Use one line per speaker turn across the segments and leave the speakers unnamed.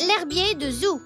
l'herbier de Zoo.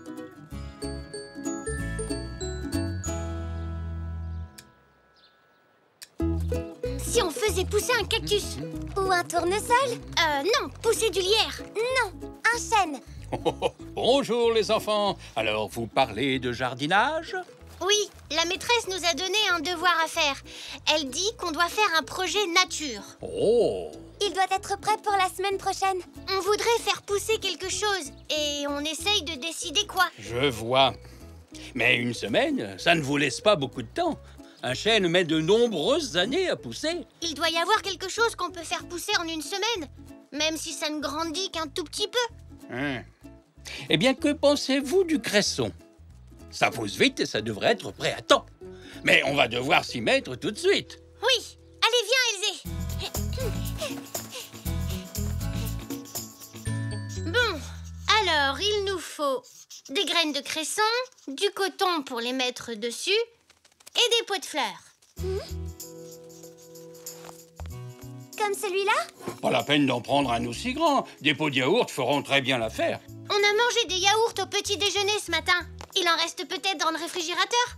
Si on faisait pousser un cactus?
Ou un tournesol?
Non, pousser du lierre.
Non, un chêne.
Bonjour les enfants. Alors, vous parlez de jardinage?
Oui, la maîtresse nous a donné un devoir à faire. Elle dit qu'on doit faire un projet nature.
Oh!
Il doit être prêt pour la semaine prochaine.
On voudrait faire pousser quelque chose et on essaye de décider quoi.
Je vois. Mais une semaine, ça ne vous laisse pas beaucoup de temps. Un chêne met de nombreuses années à pousser.
Il doit y avoir quelque chose qu'on peut faire pousser en une semaine, même si ça ne grandit qu'un tout petit peu.
Eh bien, que pensez-vous du cresson? Ça pousse vite et ça devrait être prêt à temps. Mais on va devoir s'y mettre tout de suite.
Oui, allez, viens, Elzé. Bon, alors il nous faut des graines de cresson, du coton pour les mettre dessus et des pots de fleurs.
Comme celui-là?
Pas la peine d'en prendre un aussi grand. Des pots de yaourt feront très bien l'affaire.
On a mangé des yaourts au petit déjeuner ce matin. Il en reste peut-être dans le réfrigérateur?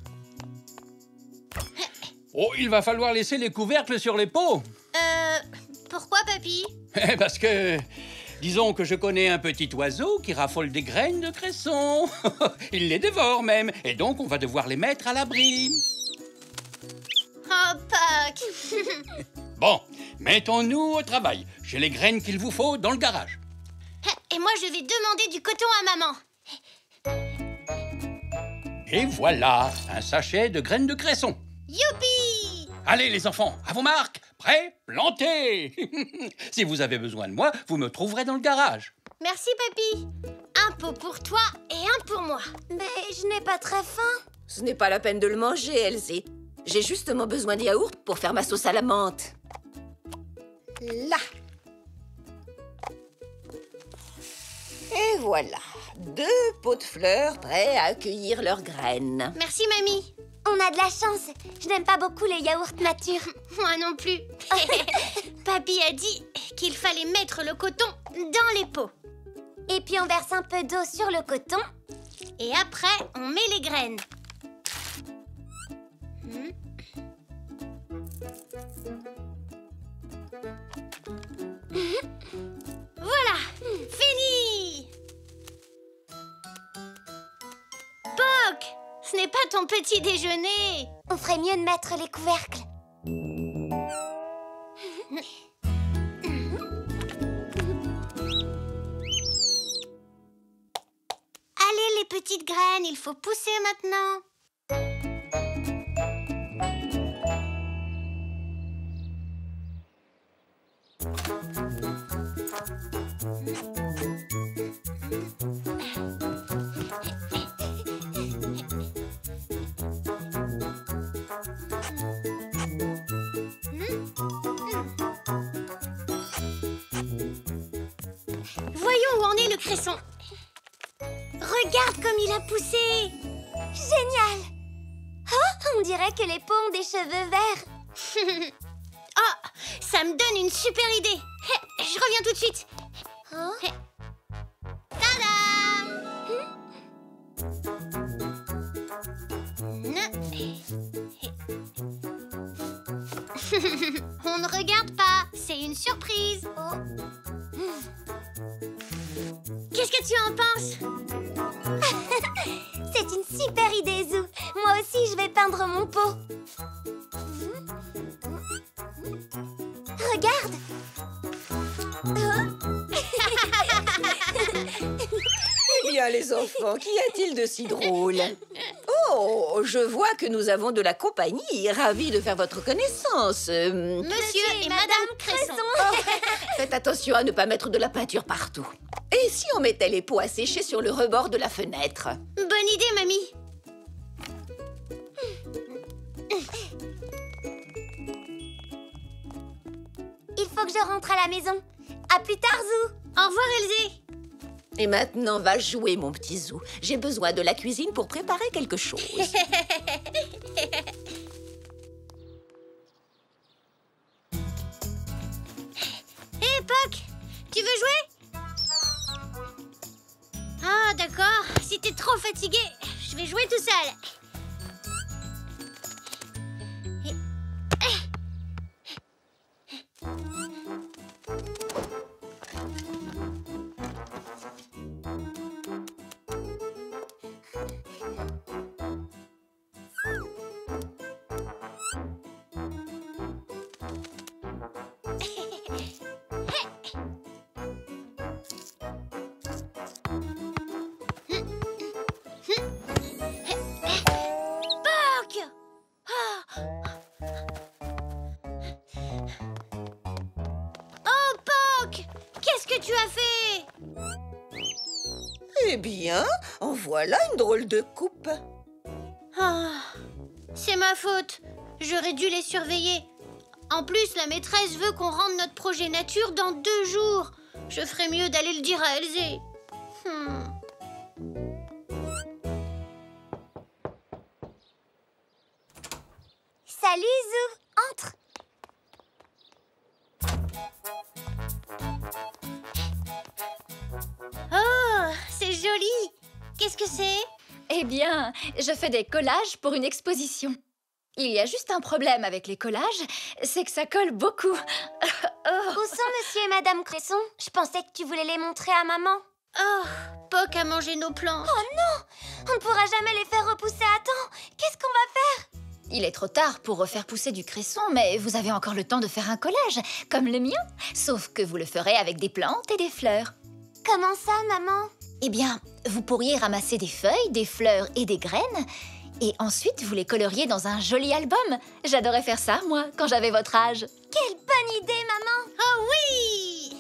Oh, il va falloir laisser les couvercles sur les pots.
Pourquoi, papy?
Parce que... Disons que je connais un petit oiseau qui raffole des graines de cresson. Il les dévore même. Et donc, on va devoir les mettre à l'abri.
Oh, Pâques.
Bon, mettons-nous au travail. J'ai les graines qu'il vous faut dans le garage.
Et moi, je vais demander du coton à maman.
Et voilà, un sachet de graines de cresson.
Youpi!
Allez les enfants, à vos marques, prêts, plantez. Si vous avez besoin de moi, vous me trouverez dans le garage.
Merci, papy. Un pot pour toi et un pour moi.
Mais je n'ai pas très faim.
Ce n'est pas la peine de le manger, Elsie. J'ai justement besoin de yaourt pour faire ma sauce à la menthe. Là. Et voilà, 2 pots de fleurs prêts à accueillir leurs graines.
Merci, mamie.
On a de la chance. Je n'aime pas beaucoup les yaourts nature.
Moi non plus. Papy a dit qu'il fallait mettre le coton dans les pots.
Et puis on verse un peu d'eau sur le coton.
Et après, on met les graines. Voilà, fini! Poc, ce n'est pas ton petit déjeuner.
On ferait mieux de mettre les couvercles.
Allez, les petites graines, il faut pousser maintenant. Voyons où en est le cresson. Regarde comme il a poussé.
Génial! Oh, on dirait que les pots ont des cheveux verts.
Oh, ça me donne une super idée. Je reviens tout de suite.
Oh.
Tada! On ne regarde pas, c'est une surprise.
Oh.
Qu'est-ce que tu en penses?
C'est une super idée, Zou. Moi aussi, je vais peindre mon pot. Regarde.
Eh bien, les enfants, qu'y a-t-il de si drôle? Oh, je vois que nous avons de la compagnie. Ravi de faire votre connaissance.
Monsieur et Madame Cresson.
Faites attention à ne pas mettre de la peinture partout. Et si on mettait les pots à sécher sur le rebord de la fenêtre?
Bonne idée, mamie.
Il faut que je rentre à la maison. À plus tard, Zou.
Au revoir, Elzé.
Et maintenant, va jouer, mon petit Zou. J'ai besoin de la cuisine pour préparer quelque chose.
Hé, Poc, tu veux jouer? Ah, d'accord. si t'es trop fatigué, je vais jouer tout seul. Tu as fait?
Eh bien, en voilà une drôle de coupe.
Ah, c'est ma faute. J'aurais dû les surveiller. En plus, la maîtresse veut qu'on rende notre projet nature dans 2 jours. Je ferais mieux d'aller le dire à Elzé.
Salut, Zou. Entre.
Oh, c'est joli. Qu'est-ce que c'est?
Eh bien, je fais des collages pour une exposition. Il y a juste un problème avec les collages, c'est que ça colle beaucoup.
Où sont monsieur et madame Cresson? Je pensais que tu voulais les montrer à maman.
Oh, Poc a mangé nos plantes.
Oh non! On ne pourra jamais les faire repousser à temps. Qu'est-ce qu'on va faire?
Il est trop tard pour refaire pousser du cresson, mais vous avez encore le temps de faire un collage, comme le mien. Sauf que vous le ferez avec des plantes et des fleurs.
Comment ça, maman?
Eh bien, vous pourriez ramasser des feuilles, des fleurs et des graines, et ensuite vous les colleriez dans un joli album. J'adorais faire ça, moi, quand j'avais votre âge.
Quelle bonne idée, maman!
Oh oui!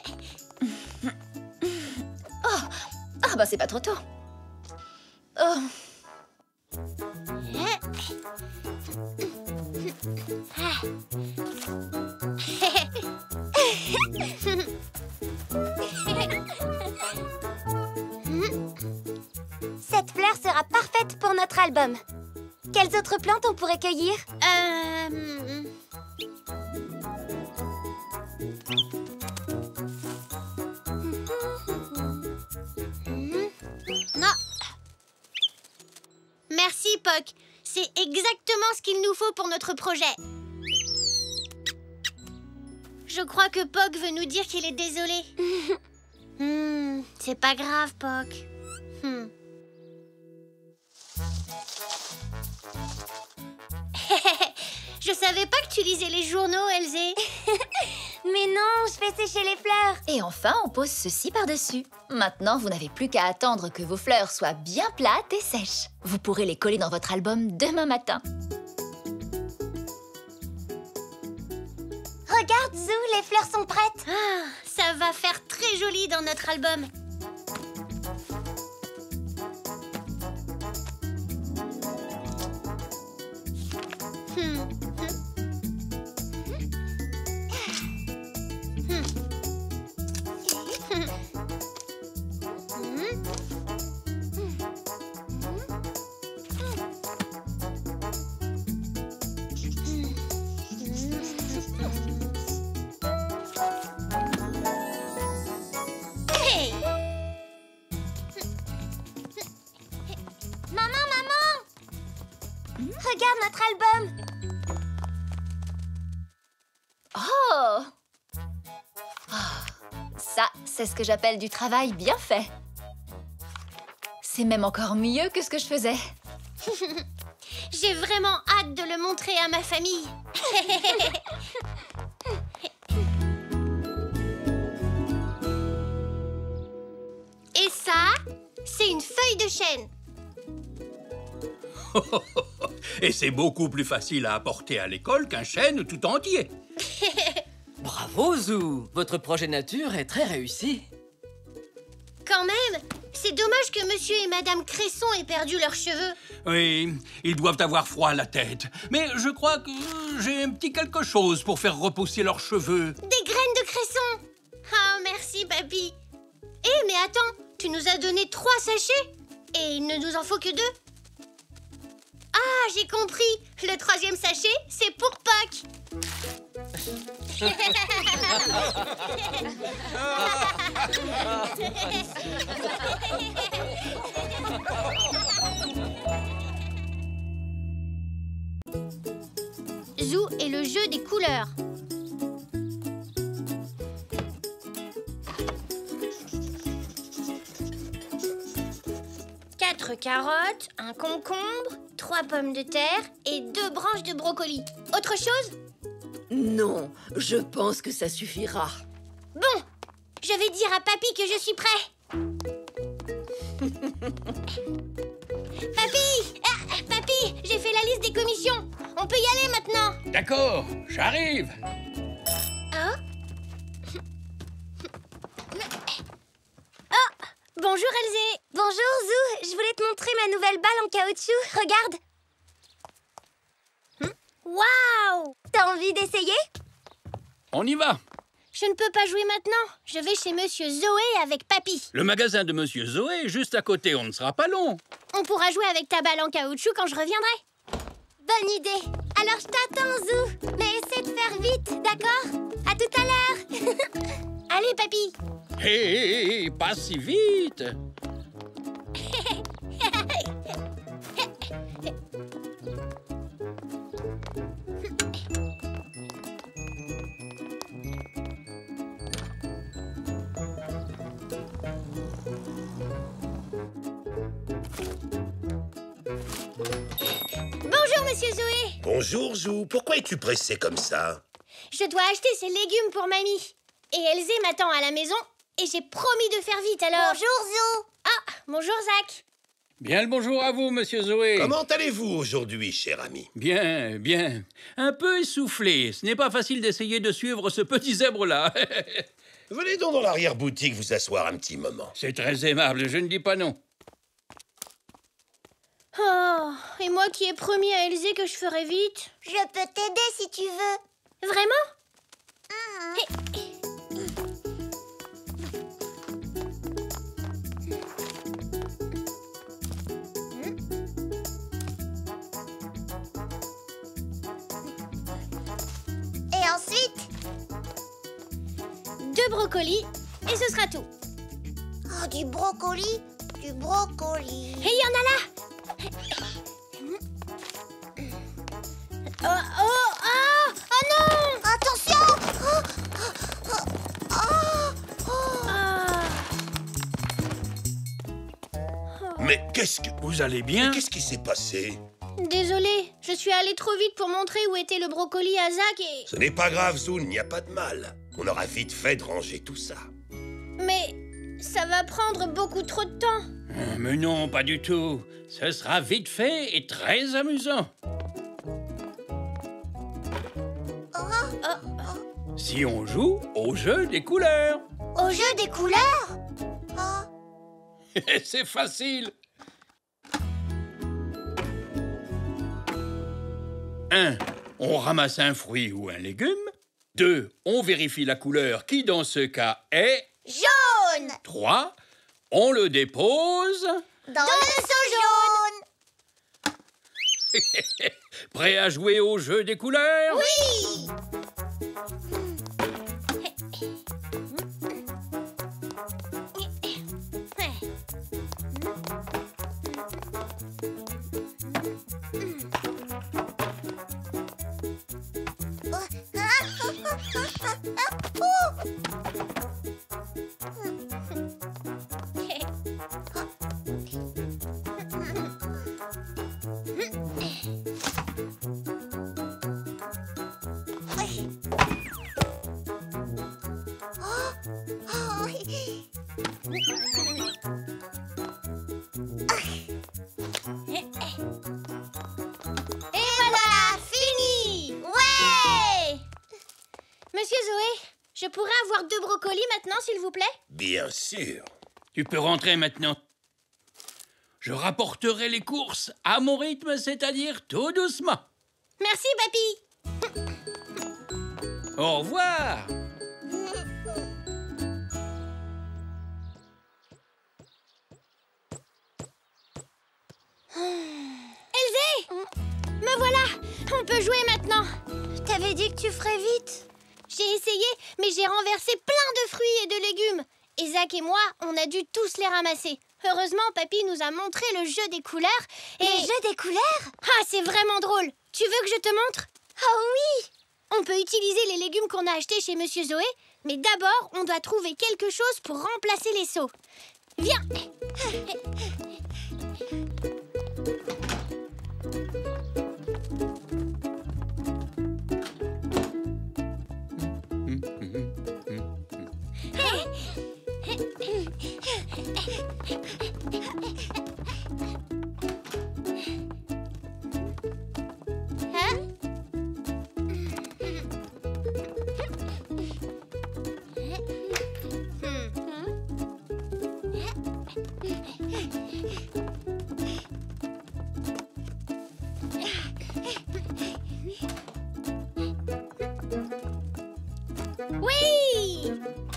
Ah bah c'est pas trop tôt. Oh.
Cette fleur sera parfaite pour notre album. Quelles autres plantes on pourrait cueillir?
Non. Merci, Poc. C'est exactement ce qu'il nous faut pour notre projet. Je crois que Poc veut nous dire qu'il est désolé. C'est pas grave, Poc. Je savais pas que tu lisais les journaux, Elzé.
Mais non, je fais sécher les fleurs.
Et enfin, on pose ceci par-dessus. Maintenant, vous n'avez plus qu'à attendre que vos fleurs soient bien plates et sèches. Vous pourrez les coller dans votre album demain matin.
Regarde, Zou, les fleurs sont prêtes.
Ah, ça va faire très joli dans notre album.
Regarde notre album.
Oh! Ça, c'est ce que j'appelle du travail bien fait. C'est même encore mieux que ce que je faisais.
J'ai vraiment hâte de le montrer à ma famille. Et ça, c'est une feuille de chêne.
Et c'est beaucoup plus facile à apporter à l'école qu'un chêne tout entier.
Bravo, Zou! Votre projet nature est très réussi.
Quand même, c'est dommage que monsieur et madame Cresson aient perdu leurs cheveux.
Oui, ils doivent avoir froid à la tête. Mais je crois que j'ai un petit quelque chose pour faire repousser leurs cheveux.
Des graines de cresson. Ah, merci, papy. Mais attends, tu nous as donné 3 sachets et il ne nous en faut que 2. Ah, j'ai compris. Le 3e sachet, c'est pour Poc. jeu des couleurs. Quatre carottes, un concombre, 3 pommes de terre et 2 branches de brocoli. Autre chose?
Non, je pense que ça suffira.
Bon, je vais dire à Papy que je suis prêt. Papy, j'ai fait la liste des commissions. On peut y aller maintenant.
D'accord, j'arrive.
Hein? Oh, bonjour Elzé.
Bonjour Zou, je voulais te montrer ma nouvelle balle en caoutchouc. Regarde.
Waouh!
T'as envie d'essayer?
On y va.
Je ne peux pas jouer maintenant. Je vais chez Monsieur Zoé avec Papy.
Le magasin de Monsieur Zoé est juste à côté, on ne sera pas long.
On pourra jouer avec ta balle en caoutchouc quand je reviendrai.
Bonne idée. Alors je t'attends Zou. Mais essaie de faire vite, d'accord? À tout à l'heure.
Allez Papy.
Hé, pas si vite.
Bonjour Monsieur Zoé.
Bonjour, Zou. Pourquoi es-tu pressé comme ça?
Je dois acheter ces légumes pour mamie. Et Elzé m'attend à la maison et j'ai promis de faire vite alors.
Bonjour Zou.
Ah, bonjour Zach.
Bien le bonjour à vous, Monsieur Zoé.
Comment allez-vous aujourd'hui, cher ami?
Bien, bien. Un peu essoufflé. Ce n'est pas facile d'essayer de suivre ce petit zèbre-là.
Venez donc dans l'arrière-boutique vous asseoir un petit moment.
C'est très aimable, je ne dis pas non.
Oh, et moi qui ai promis à Elzé que je ferais vite.
Je peux t'aider si tu veux.
Vraiment?
Et ensuite?
2 brocolis et ce sera tout.
Oh, du brocoli. Du brocoli.
Et il y en a là. Oh non!
Attention!
Ah.
Mais qu'est-ce que...
Vous allez bien?
Qu'est-ce qui s'est passé?
Désolée, je suis allée trop vite pour montrer où était le brocoli à Zach et...
Ce n'est pas grave, Zou, il n'y a pas de mal. On aura vite fait de ranger tout ça.
Mais ça va prendre beaucoup trop de temps.
Mais non, pas du tout. Ce sera vite fait et très amusant. Si on joue au jeu des couleurs.
Au jeu des couleurs?
C'est facile. 1. On ramasse un fruit ou un légume. 2. On vérifie la couleur qui, dans ce cas, est...
Jaune!
3. On le dépose.
Dans le seau jaune!
Prêt à jouer au jeu des couleurs?
Oui!
Et voilà, fini!
Ouais!
Monsieur Zoé, je pourrais avoir 2 brocolis maintenant, s'il vous plaît?
Bien sûr.
Tu peux rentrer maintenant. Je rapporterai les courses à mon rythme, c'est-à-dire tout doucement.
Merci, papy.
Au revoir.
Elzé! Me voilà! On peut jouer maintenant.
T'avais dit que tu ferais vite.
J'ai essayé, mais j'ai renversé plein de fruits et de légumes. Et Zach et moi, on a dû tous les ramasser. Heureusement, papy nous a montré le jeu des couleurs et...
Le jeu des couleurs?
Ah, c'est vraiment drôle. Tu veux que je te montre?
Oh oui!
On peut utiliser les légumes qu'on a achetés chez Monsieur Zoé, mais d'abord, on doit trouver quelque chose pour remplacer les seaux. Viens! Oui!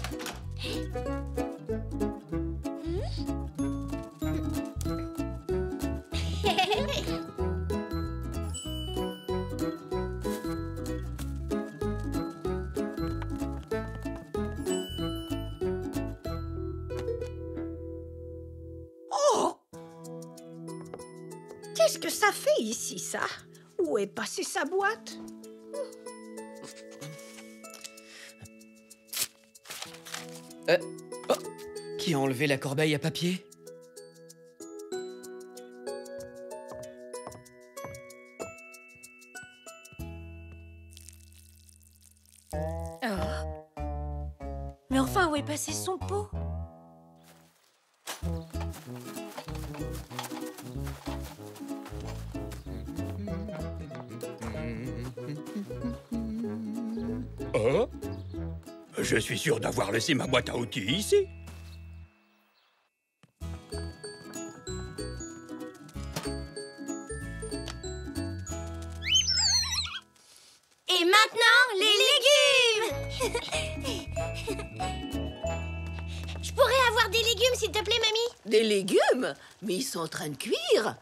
Oh! Qu'est-ce que ça fait ici, ça? Où est passée sa boîte?
Oh, qui a enlevé la corbeille à papier?
Mais enfin, où est passé son pot?
Oh? Je suis sûr d'avoir laissé ma boîte à outils ici.
Et maintenant, les légumes! Je pourrais avoir des légumes, s'il te plaît, mamie?
Des légumes? Mais ils sont en train de cuire.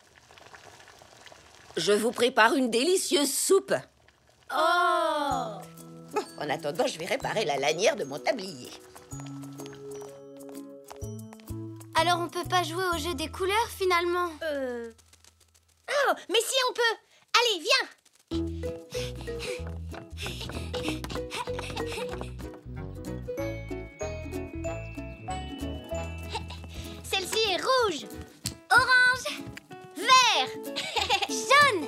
Je vous prépare une délicieuse soupe.
Oh!
Bon, en attendant, je vais réparer la lanière de mon tablier.
Alors on peut pas jouer au jeu des couleurs, finalement?
Oh, mais si on peut! Allez, viens! Celle-ci est rouge, orange, vert, jaune.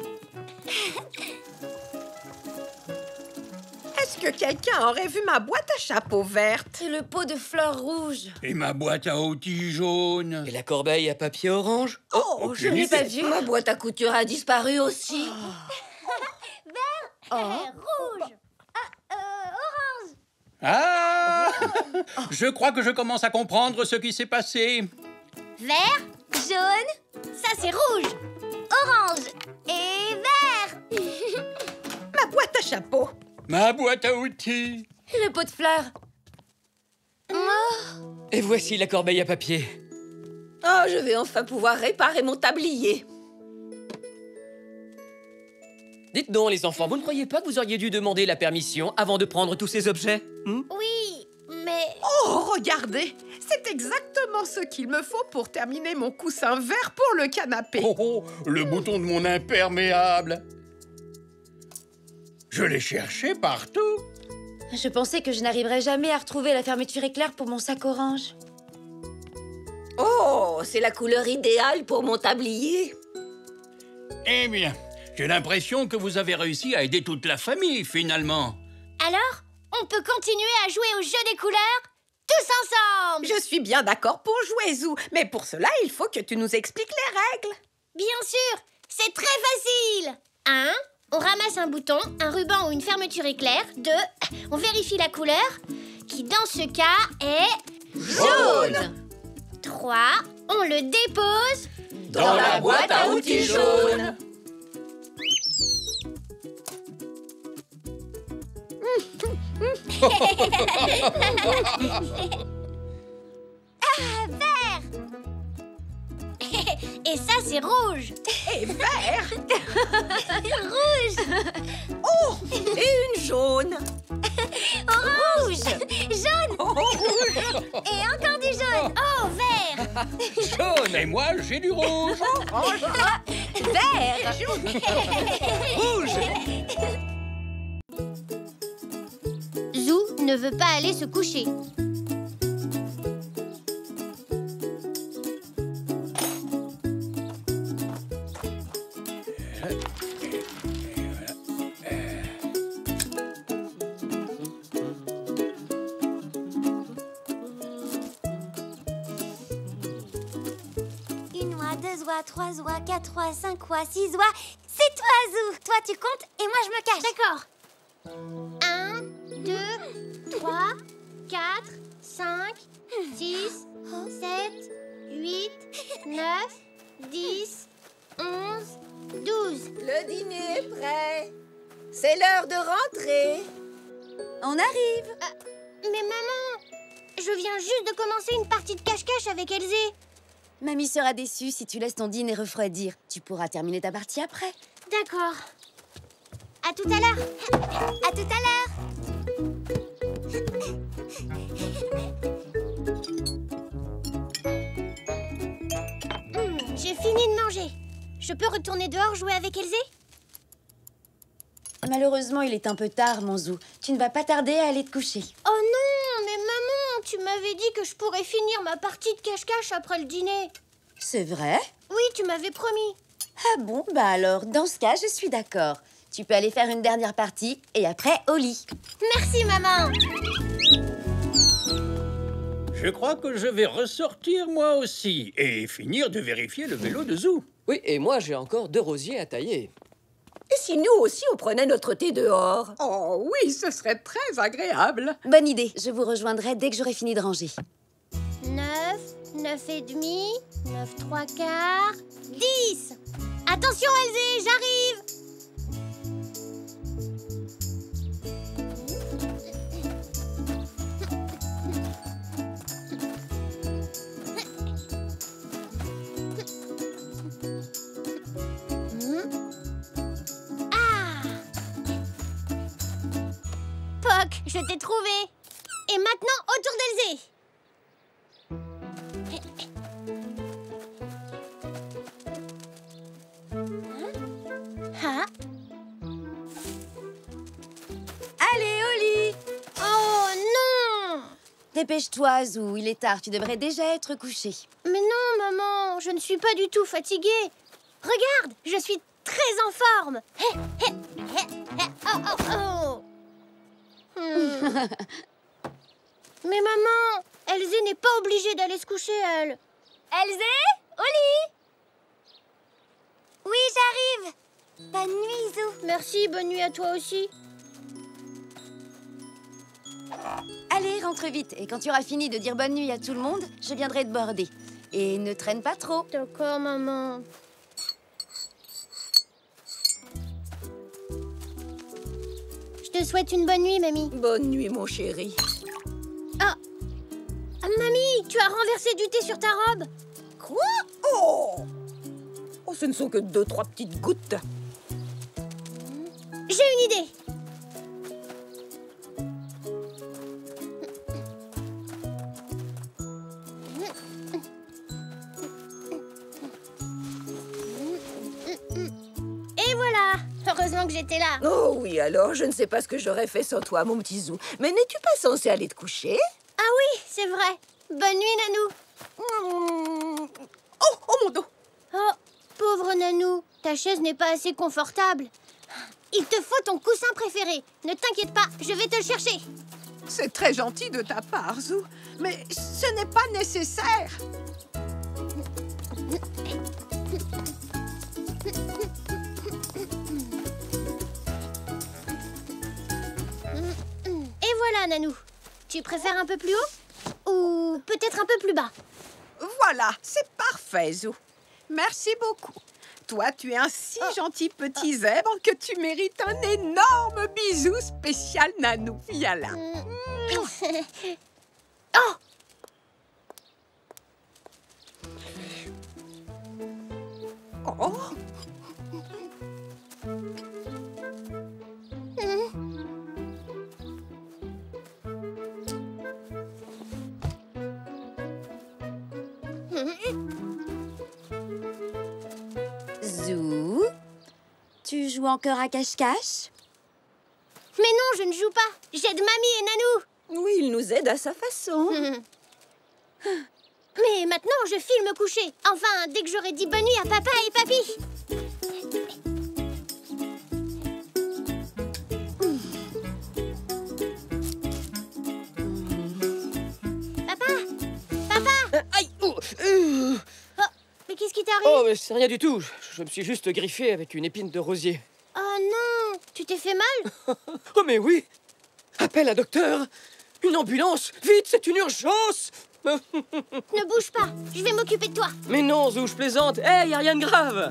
Est-ce que quelqu'un aurait vu ma boîte à chapeau verte?
Et le pot de fleurs rouges.
Et ma boîte à outils jaune.
Et la corbeille à papier orange?
Oh, je
aucune
l'ai
idée.
pas vu.
Ma boîte à couture a disparu aussi.
Rouge, orange.
Ah! Je crois que je commence à comprendre ce qui s'est passé.
Vert, jaune, ça c'est rouge, orange et vert.
Ma boîte à chapeau.
Ma boîte à outils.
Le pot de fleurs.
Et voici la corbeille à papier.
Oh, je vais enfin pouvoir réparer mon tablier.
Dites donc, les enfants, vous ne croyez pas que vous auriez dû demander la permission avant de prendre tous ces objets?
Oui, mais...
Oh, regardez! C'est exactement ce qu'il me faut pour terminer mon coussin vert pour le canapé.
Oh, oh, le bouton de mon imperméable. Je l'ai cherché partout.
Je pensais que je n'arriverais jamais à retrouver la fermeture éclair pour mon sac orange.
Oh, c'est la couleur idéale pour mon tablier.
Eh bien, j'ai l'impression que vous avez réussi à aider toute la famille, finalement.
Alors, on peut continuer à jouer au jeu des couleurs tous ensemble.
Je suis bien d'accord pour jouer, Zou, mais pour cela, il faut que tu nous expliques les règles.
Bien sûr, c'est très facile. 1, on ramasse un bouton, un ruban ou une fermeture éclair. 2, on vérifie la couleur, qui dans ce cas est...
Jaune.
3, on le dépose...
Dans la boîte à outils jaune.
Et ça, c'est rouge.
Et vert.
Rouge.
Oh, et une jaune.
Rouge. Jaune. Et encore du jaune. Oh, vert.
Jaune, et moi, j'ai du rouge.
Vert.
Rouge!
ne veut pas aller se coucher.
Une oie, deux oies, trois oies, quatre oies, cinq oies, six oies. C'est toi, Zou. Toi, tu comptes et moi, je me cache.
D'accord. 1, 2, 3, 4, 5, 6, 7, 8, 9, 10, 11, 12.
Le dîner est prêt. C'est l'heure de rentrer.
On arrive.
Mais maman, je viens juste de commencer une partie de cache-cache avec Elzé.
Mamie sera déçue si tu laisses ton dîner refroidir. Tu pourras terminer ta partie après.
D'accord. À tout à l'heure.
À tout à l'heure.
J'ai fini de manger. Je peux retourner dehors jouer avec Elzé?
Malheureusement, il est un peu tard, mon Zou. Tu ne vas pas tarder à aller te coucher.
Oh non, mais maman, tu m'avais dit que je pourrais finir ma partie de cache-cache après le dîner.
C'est vrai?
Oui, tu m'avais promis.
Ah bon, bah alors, dans ce cas, je suis d'accord. Tu peux aller faire une dernière partie et après, au lit.
Merci, maman.
Je crois que je vais ressortir moi aussi et finir de vérifier le vélo de Zou.
Oui, et moi, j'ai encore 2 rosiers à tailler.
Et si nous aussi, on prenait notre thé dehors?
Oh oui, ce serait très agréable.
Bonne idée. Je vous rejoindrai dès que j'aurai fini de ranger.
9, 9 et demi, 9, 3 quarts, 10. Attention, Elzé, j'arrive. Poc, je t'ai trouvé. Et maintenant, autour d'Elzé. Hein?
Allez, au lit!
Oh non!
Dépêche-toi, Zou. Il est tard. Tu devrais déjà être couché.
Mais non, maman, je ne suis pas du tout fatiguée. Regarde, je suis très en forme. Hé, hé, hé, hé, oh, oh, oh. Mais maman, Elzé n'est pas obligée d'aller se coucher, elle.
Elzé, au lit! Oui, j'arrive. Bonne nuit, Zou.
Merci, bonne nuit à toi aussi.
Allez, rentre vite. Et quand tu auras fini de dire bonne nuit à tout le monde, je viendrai te border. Et ne traîne pas trop.
D'accord, maman. Je te souhaite une bonne nuit, mamie.
Bonne nuit, mon chéri.
Ah, mamie, tu as renversé du thé sur ta robe.
Quoi? Oh! Oh, ce ne sont que 2-3 petites gouttes.
J'ai une idée. Et voilà. Heureusement que j'étais là.
Oh oui, alors, je ne sais pas ce que j'aurais fait sans toi, mon petit Zou. Mais n'es-tu pas censé aller te coucher?
Ah oui, c'est vrai. Bonne nuit, Nanou.
Oh, oh mon dos.
Oh, pauvre Nanou, ta chaise n'est pas assez confortable. Il te faut ton coussin préféré. Ne t'inquiète pas, je vais te le chercher.
C'est très gentil de ta part, Zou. Mais ce n'est pas nécessaire.
Et voilà, Nanou. Tu préfères un peu plus haut ou peut-être un peu plus bas?
Voilà, c'est parfait, Zou. Merci beaucoup. Toi, tu es un si gentil petit zèbre que tu mérites un énorme bisou spécial Nanou. Viens là.
Oh!
Oh,
Zou, tu joues encore à cache-cache?
Mais non, je ne joue pas. J'aide mamie et Nanou.
Oui, il nous aide à sa façon.
Mais maintenant, je file me coucher. Enfin, dès que j'aurai dit bonne nuit à papa et papy.
Aïe!
Oh, mais qu'est-ce qui t'arrive?
Oh, mais c'est rien du tout. Je me suis juste griffé avec une épine de rosier.
Oh non, tu t'es fait mal?
Oh, mais oui! Appelle un docteur! Une ambulance! Vite, c'est une urgence!
Ne bouge pas, je vais m'occuper de toi.
Mais non, Zou, je plaisante! Hey, y a rien de grave!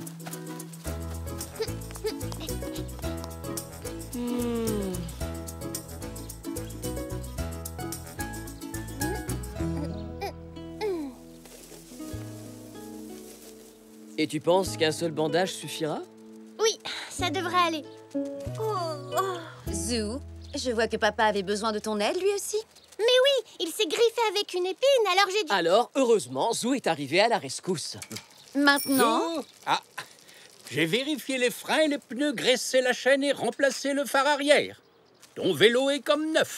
Et tu penses qu'un seul bandage suffira?
Oui, ça devrait aller.
Zou, je vois que papa avait besoin de ton aide lui aussi.
Mais oui, il s'est griffé avec une épine, alors j'ai dit...
Alors, heureusement, Zou est arrivé à la rescousse.
Maintenant,
Zou. Ah, j'ai vérifié les freins et les pneus, graissé la chaîne et remplacé le phare arrière. Ton vélo est comme neuf.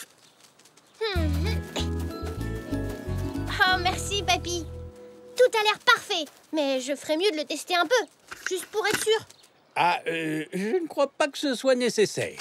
Oh, merci, papy. Tout a l'air parfait, mais je ferais mieux de le tester un peu, juste pour être sûr.
Ah, je ne crois pas que ce soit nécessaire.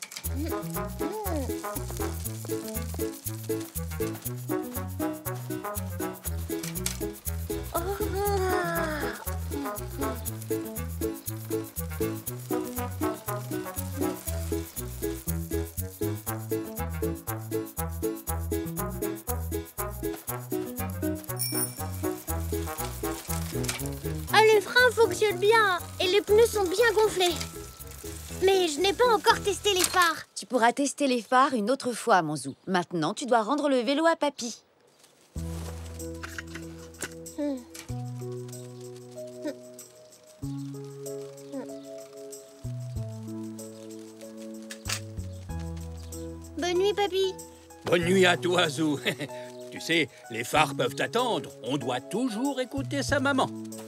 Ah, les freins fonctionnent bien et les pneus sont bien gonflés. Mais je n'ai pas encore testé les phares.
tu pourras tester les phares une autre fois, mon Zou. Maintenant, tu dois rendre le vélo à papy.
Bonne nuit, papy.
Bonne nuit à toi, Zou. Tu sais, les phares peuvent attendre. On doit toujours écouter sa maman.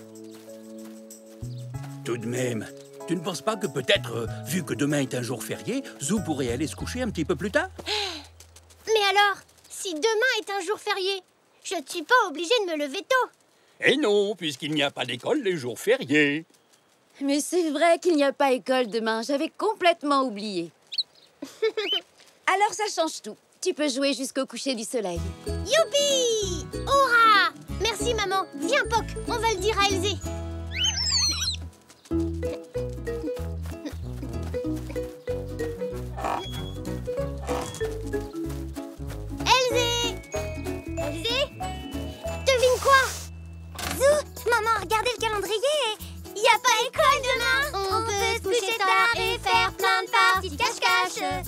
Tout de même, tu ne penses pas que peut-être, vu que demain est un jour férié, Zou pourrait aller se coucher un petit peu plus tard?
Mais alors, si demain est un jour férié, je ne suis pas obligée de me lever tôt.
Eh non, puisqu'il n'y a pas d'école les jours fériés.
Mais c'est vrai qu'il n'y a pas école demain. J'avais complètement oublié. Alors ça change tout. Tu peux jouer jusqu'au coucher du soleil.
Youpi! Hurrah! Merci, maman. Viens, Poc, on va le dire à Elzé. Elzé! Elzé? Devine quoi?
Zou, maman, regardez le calendrier. Il n'y a pas école demain.
On peut se coucher tard et faire plein de parties de cache-cache.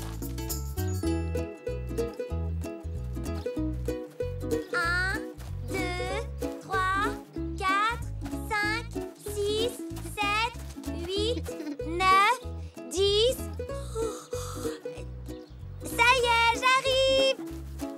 1, 2, 3, 4, 5, 6, 7, 8, 9, 10. Ça y est, j'arrive.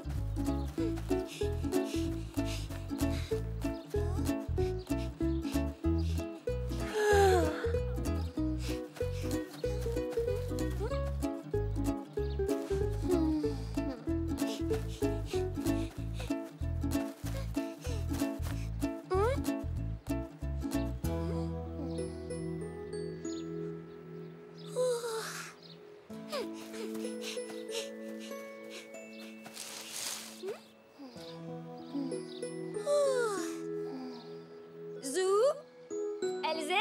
Zou? Elzé?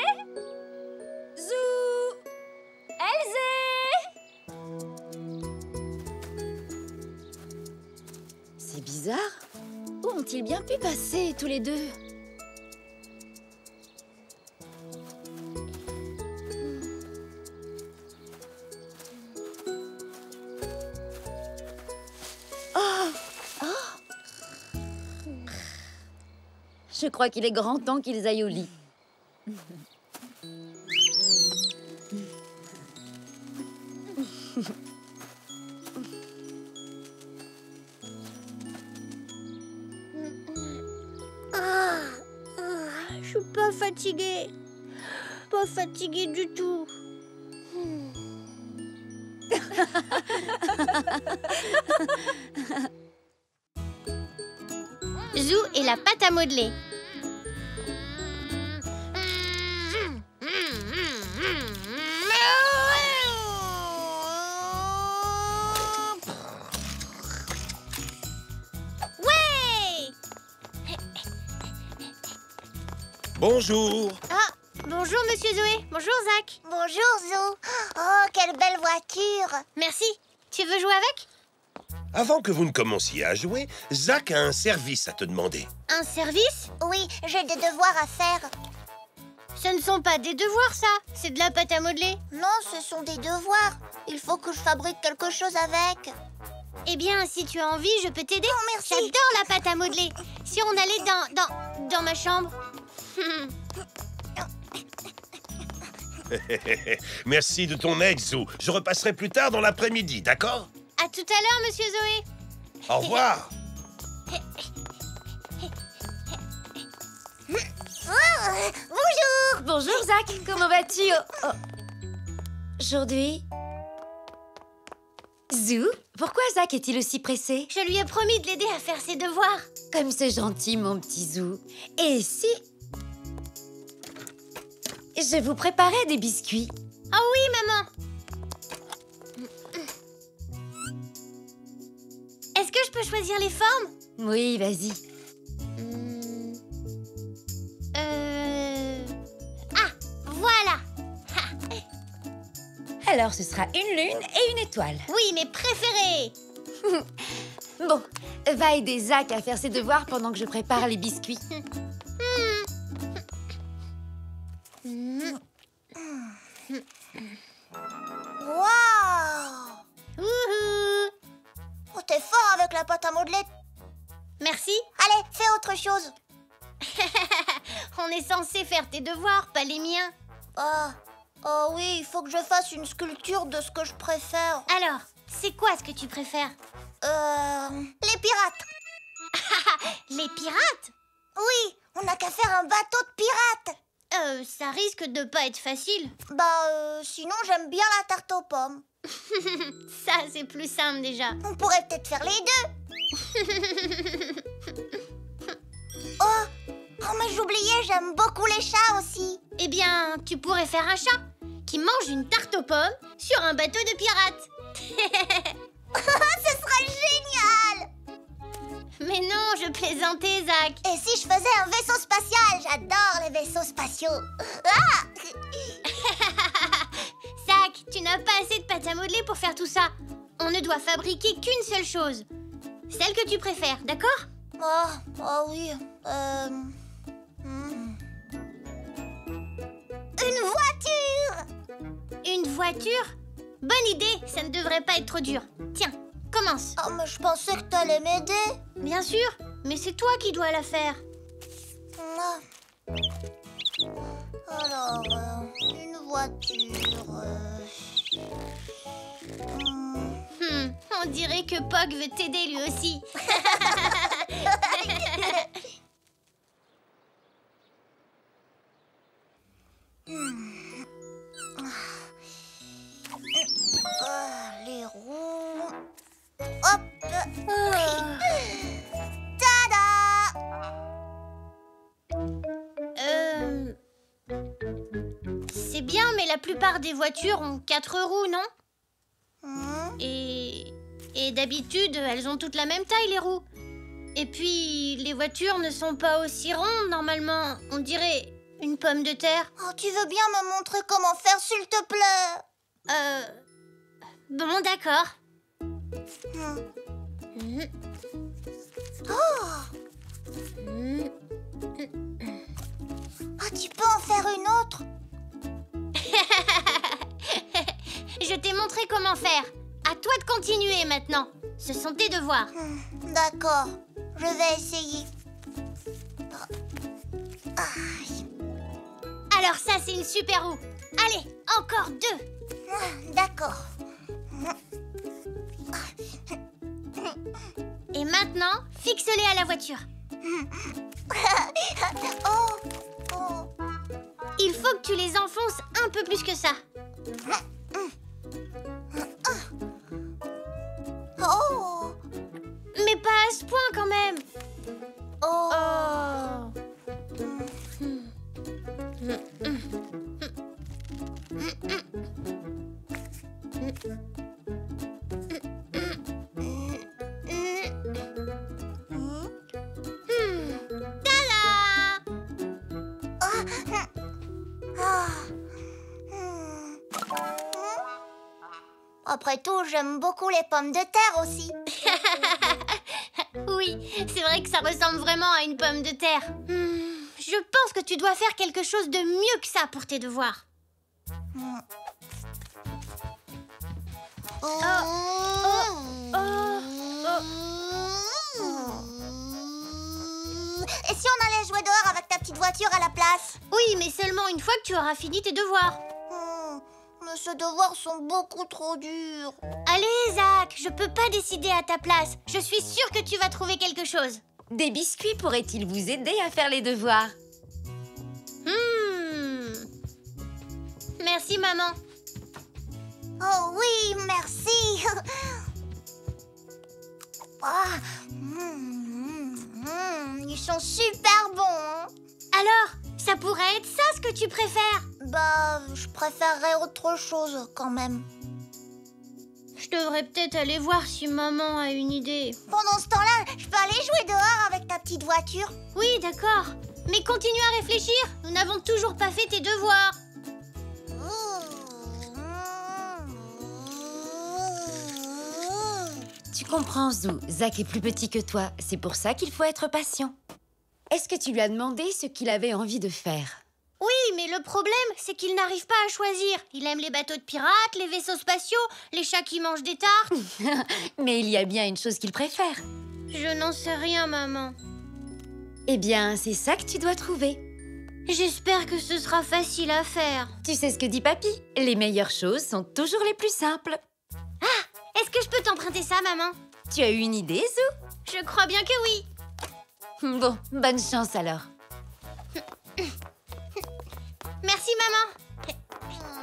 Zou? Elzé? C'est bizarre. Où ont-ils bien pu passer, tous les deux? Je crois qu'il est grand temps qu'ils aillent au lit.
Je suis pas fatiguée. Pas fatiguée du tout. Zou et la pâte à modeler. Ouais!
Bonjour.
Ah, bonjour Monsieur Zoé. Bonjour Zach.
Bonjour, Zou. Oh, quelle belle voiture.
Merci. Tu veux jouer avec?
Avant que vous ne commenciez à jouer, Zach a un service à te demander.
Un service?
Oui, j'ai des devoirs à faire.
Ce ne sont pas des devoirs, ça. C'est de la pâte à modeler.
Non, ce sont des devoirs. Il faut que je fabrique quelque chose avec.
Eh bien, si tu as envie, je peux t'aider.
Oh, merci.
J'adore la pâte à modeler. Si on allait dans ma chambre.
Merci de ton aide, Zou. Je repasserai plus tard dans l'après-midi, d'accord?
À tout à l'heure, Monsieur Zoé.
Au revoir.
Bonjour.
Bonjour Zach, comment vas-tu? Aujourd'hui... Zou, pourquoi Zach est-il aussi pressé?
Je lui ai promis de l'aider à faire ses devoirs.
Comme c'est gentil, mon petit Zou. Et si... je vous préparais des biscuits?
Oh oui, maman. Est-ce que je peux choisir les formes?
Oui, vas-y.
Ah, voilà.
Alors, ce sera une lune et une étoile.
Oui, mes préférés.
Bon, va aider Zach à faire ses devoirs pendant que je prépare les biscuits.
Waouh.
Wouhou.
Oh, t'es fort avec la pâte à modeler.
Merci.
Allez, fais autre chose.
On est censé faire tes devoirs, pas les miens.
Oh oui, il faut que je fasse une sculpture de ce que je préfère.
Alors, c'est quoi ce que tu préfères?
Les pirates.
Les pirates?
Oui, on n'a qu'à faire un bateau de pirates.
Ça risque de pas être facile.
Sinon j'aime bien la tarte aux pommes.
Ça, c'est plus simple déjà.
On pourrait peut-être faire les deux. Oh, mais j'oubliais, j'aime beaucoup les chats aussi.
Eh bien, tu pourrais faire un chat qui mange une tarte aux pommes sur un bateau de pirates.
Ce serait génial.
Mais non, je plaisantais, Zach.
Et si je faisais un vaisseau spatial? J'adore les vaisseaux spatiaux. Ah.
Zach, tu n'as pas assez de pâte à modeler pour faire tout ça. On ne doit fabriquer qu'une seule chose. Celle que tu préfères, d'accord?
Oh oui. Une voiture.
Une voiture? Bonne idée, ça ne devrait pas être trop dur. Tiens, commence.
Oh, mais je pensais que t'allais m'aider.
Bien sûr, mais c'est toi qui dois la faire.
Alors, une voiture...
On dirait que Pog veut t'aider lui aussi.
Les roues... Hop. Tada.
C'est bien, mais la plupart des voitures ont 4 roues, non? Et d'habitude, elles ont toutes la même taille, les roues. Et puis, les voitures ne sont pas aussi rondes, normalement. On dirait une pomme de terre.
Oh, tu veux bien me montrer comment faire, s'il te plaît?
Bon, d'accord.
Tu peux en faire une autre?
Je t'ai montré comment faire. À toi de continuer maintenant. Ce sont tes devoirs.
D'accord, je vais essayer.
Alors ça, c'est une super roue. Allez, encore 2.
D'accord.
Et maintenant, fixe-les à la voiture. Il faut que tu les enfonces un peu plus que ça.
Après tout, j'aime beaucoup les pommes de terre aussi.
Oui, c'est vrai que ça ressemble vraiment à une pomme de terre. Je pense que tu dois faire quelque chose de mieux que ça pour tes devoirs.
Et si on allait jouer dehors avec ta petite voiture à la place?
Oui, mais seulement une fois que tu auras fini tes devoirs.
Mais ces devoirs sont beaucoup trop durs.
Allez, Zach, je peux pas décider à ta place. Je suis sûre que tu vas trouver quelque chose.
Des biscuits pourraient-ils vous aider à faire les devoirs?
Merci, maman.
Oh oui, merci. Ils sont super bons. Hein?
Alors, ça pourrait être ça ce que tu préfères?
Bah, je préférerais autre chose quand même.
Je devrais peut-être aller voir si maman a une idée.
Pendant ce temps-là, je peux aller jouer dehors avec ta petite voiture.
Oui, d'accord. Mais continue à réfléchir. Nous n'avons toujours pas fait tes devoirs.
Tu comprends, Zou. Zach est plus petit que toi. C'est pour ça qu'il faut être patient. Est-ce que tu lui as demandé ce qu'il avait envie de faire?
Oui, mais le problème, c'est qu'il n'arrive pas à choisir. Il aime les bateaux de pirates, les vaisseaux spatiaux, les chats qui mangent des tartes.
Mais il y a bien une chose qu'il préfère.
Je n'en sais rien, maman.
Eh bien, c'est ça que tu dois trouver.
J'espère que ce sera facile à faire.
Tu sais ce que dit Papy? Les meilleures choses sont toujours les plus simples.
Ah, est-ce que je peux t'emprunter ça, maman?
Tu as eu une idée, Zou?
Je crois bien que oui.
Bon, bonne chance alors.
Merci, maman.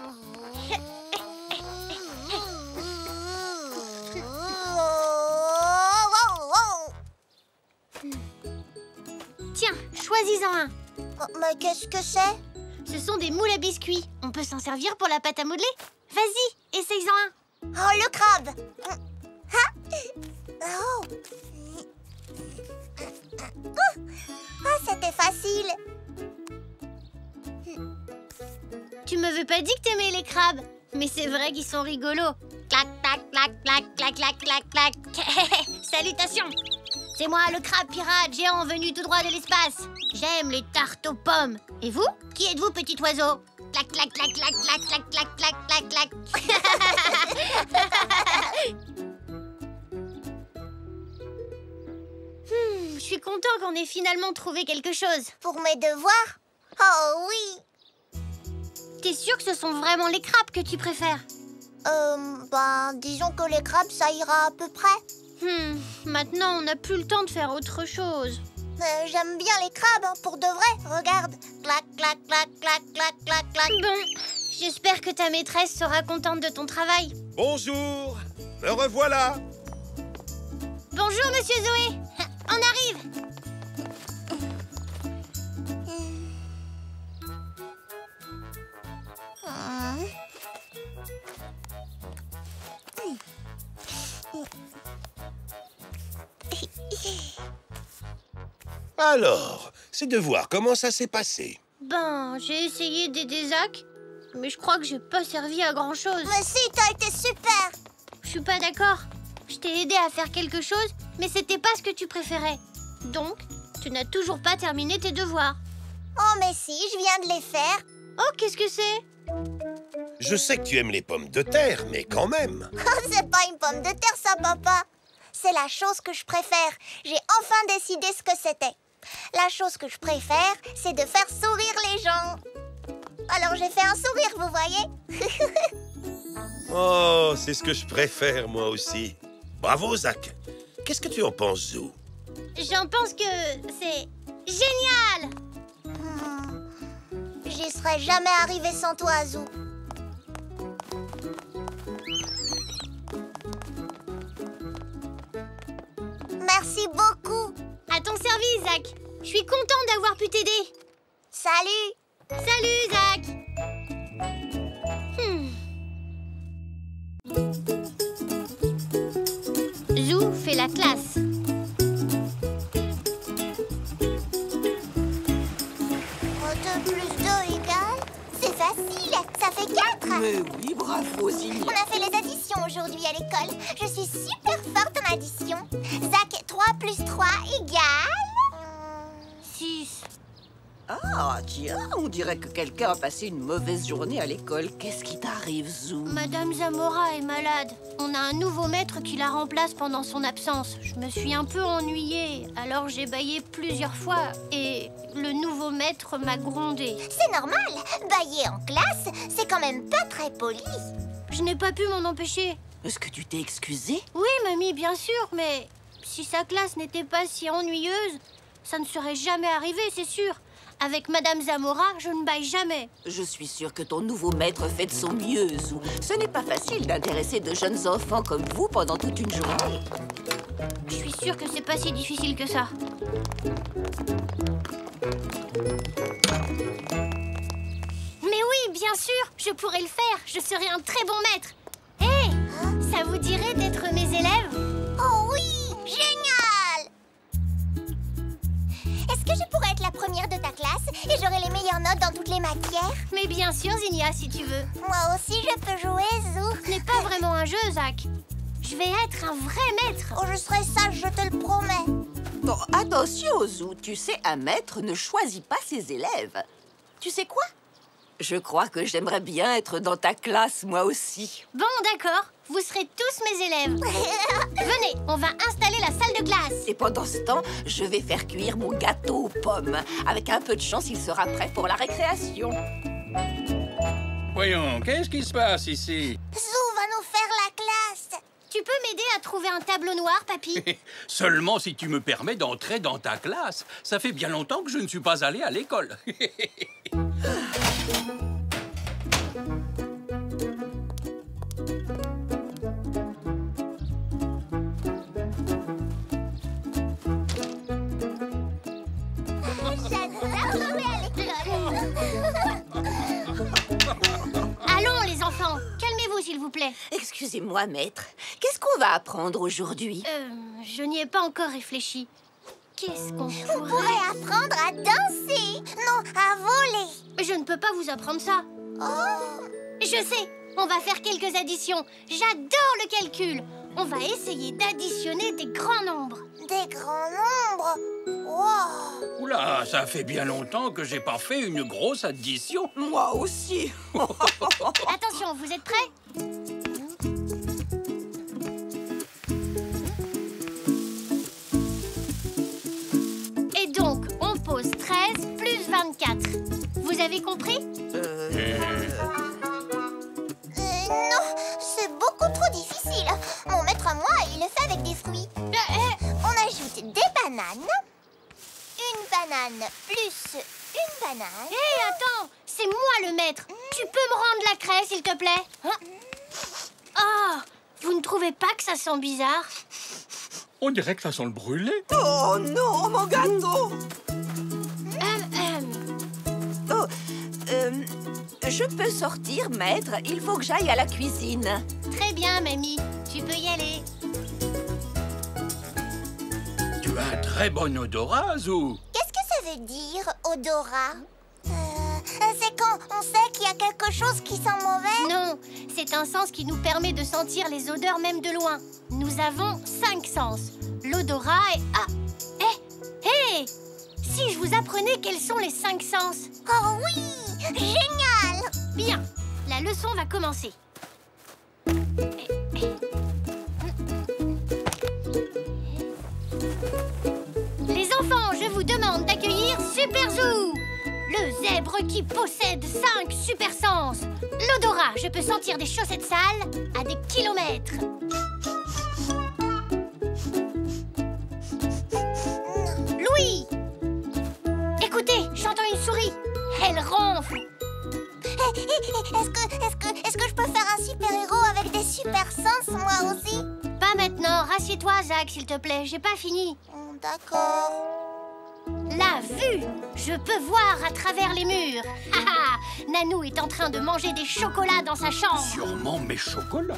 Tiens, choisis-en un.
Mais qu'est-ce que c'est?
Ce sont des moules à biscuits. On peut s'en servir pour la pâte à modeler. Vas-y, essaye-en un.
Oh, le crabe. Oh, c'était facile.
Tu me veux pas dit que t'aimais les crabes? Mais c'est vrai qu'ils sont rigolos. Clac, clac, clac, clac, clac, clac, clac, clac. Salutations. C'est moi, le crabe pirate géant venu tout droit de l'espace. J'aime les tartes aux pommes. Et vous? Qui êtes-vous, petit oiseau? Clac, clac, clac, clac, clac, clac, clac, clac, clac, clac. Je suis content qu'on ait finalement trouvé quelque chose.
Pour mes devoirs? Oh oui.
T'es sûr que ce sont vraiment les crabes que tu préfères?
Disons que les crabes, ça ira à peu près.
Maintenant, on n'a plus le temps de faire autre chose.
J'aime bien les crabes, hein, pour de vrai. Regarde. Clac, clac, clac, clac, clac, clac, clac.
Bon, j'espère que ta maîtresse sera contente de ton travail.
Bonjour, me revoilà.
Bonjour, monsieur Zoé. On arrive.
Alors, ces devoirs, comment ça s'est passé?
Ben, j'ai essayé d'aider Zach, mais je crois que j'ai pas servi à grand-chose.
Mais si, t'as été super.
Je suis pas d'accord. Je t'ai aidé à faire quelque chose, mais c'était pas ce que tu préférais. Donc, tu n'as toujours pas terminé tes devoirs.
Oh, mais si, je viens de les faire.
Oh, qu'est-ce que c'est?
Je sais que tu aimes les pommes de terre, mais quand même.
C'est pas une pomme de terre, ça, papa. C'est la chose que je préfère. J'ai enfin décidé ce que c'était. La chose que je préfère, c'est de faire sourire les gens. Alors j'ai fait un sourire, vous voyez?
Oh, c'est ce que je préfère, moi aussi. Bravo, Zach. Qu'est-ce que tu en penses, Zou?
J'en pense que c'est génial!
J'y serais jamais arrivée sans toi, Zou. Merci beaucoup.
À ton service, Zach. Je suis contente d'avoir pu t'aider.
Salut.
Salut, Zach. Zou fait la classe.
2 plus 2 égale... C'est facile. Ça fait 4.
Mais oui, bravo,
On
Zinia.
a fait les additions aujourd'hui à l'école. Je suis super forte en addition. Zach, 3 plus 3 égale...
6.
Ah, tiens, on dirait que quelqu'un a passé une mauvaise journée à l'école. Qu'est-ce qui t'arrive, Zou?
Madame Zamora est malade. On a un nouveau maître qui la remplace pendant son absence. Je me suis un peu ennuyée, alors j'ai bâillé plusieurs fois et le nouveau maître m'a grondée.
C'est normal. Bailler en classe, c'est quand même pas très poli.
Je n'ai pas pu m'en empêcher.
Est-ce que tu t'es excusée?
Oui, mamie, bien sûr, mais si sa classe n'était pas si ennuyeuse, ça ne serait jamais arrivé, c'est sûr. Avec Madame Zamora, je ne baille jamais.
Je suis sûre que ton nouveau maître fait de son mieux, Zou. Ce n'est pas facile d'intéresser de jeunes enfants comme vous pendant toute une journée.
Je suis sûre que c'est pas si difficile que ça. Mais oui, bien sûr, je pourrais le faire. Je serai un très bon maître. Hé, ça vous dirait d'être mes élèves?
Oh oui, génial! Est-ce que je pourrais être la première de ta classe et j'aurai les meilleures notes dans toutes les matières?
Mais bien sûr, Zinia, si tu veux.
Moi aussi, je peux jouer, Zou.
Ce n'est pas vraiment un jeu, Zach. Je vais être un vrai maître.
Oh, je serai sage, je te le promets.
Bon, attention, Zou. Tu sais, un maître ne choisit pas ses élèves. Tu sais quoi? Je crois que j'aimerais bien être dans ta classe, moi aussi.
Bon, d'accord. Vous serez tous mes élèves. Venez, on va installer la salle de classe.
Et pendant ce temps, je vais faire cuire mon gâteau aux pommes. Avec un peu de chance, il sera prêt pour la récréation.
Voyons, qu'est-ce qui se passe ici?
Zou va nous faire la classe.
Tu peux m'aider à trouver un tableau noir, papy?
Seulement si tu me permets d'entrer dans ta classe. Ça fait bien longtemps que je ne suis pas allé à l'école.
J'adore jouer à l'école.
Allons, les enfants. Calmez-vous, s'il vous plaît.
Excusez-moi, maître. Qu'est-ce qu'on va apprendre aujourd'hui?
Je n'y ai pas encore réfléchi. Qu'est-ce qu'on
Vous
pourrait...
pourrez apprendre à danser. Non, à voler.
Je ne peux pas vous apprendre ça.
Oh,
Je sais, on va faire quelques additions. J'adore le calcul. On va essayer d'additionner des grands nombres.
des grands nombres. Wow.
Oula, ça fait bien longtemps que j'ai pas fait une grosse addition.
Moi aussi.
Attention, vous êtes prêts? Et donc, on pose 13 plus 24. Vous avez compris?
Non, c'est beaucoup trop difficile. Mon maître à moi, il le fait avec des fruits. On ajoute des bananes. Une banane plus une banane.
Hé, attends, c'est moi le maître. Tu peux me rendre la craie, s'il te plaît? Oh, vous ne trouvez pas que ça sent bizarre?
On dirait que ça sent le brûlé.
Oh non, mon gâteau. Oh, je peux sortir, maître. Il faut que j'aille à la cuisine.
Très bien, mamie. Tu peux y aller.
Tu as un très bon odorat, Zou.
Qu'est-ce que ça veut dire, odorat? C'est quand on sait qu'il y a quelque chose qui sent mauvais?
Non, c'est un sens qui nous permet de sentir les odeurs même de loin. Nous avons 5 sens. L'odorat est... Ah! Hé! Si je vous apprenais quels sont les 5 sens?
Oh oui! Génial!
Bien, la leçon va commencer. Les enfants, je vous demande d'accueillir Super Zou, le zèbre qui possède 5 super sens. L'odorat, je peux sentir des chaussettes sales à des kilomètres. Louis! Écoutez, j'entends une souris. Elle ronfle.
Est-ce que je peux faire un super-héros avec des super sens, moi aussi?
Pas maintenant. Rassieds-toi, Zach, s'il te plaît. J'ai pas fini.
D'accord.
La vue! Je peux voir à travers les murs. Haha! Nanou est en train de manger des chocolats dans sa chambre.
Sûrement mes chocolats.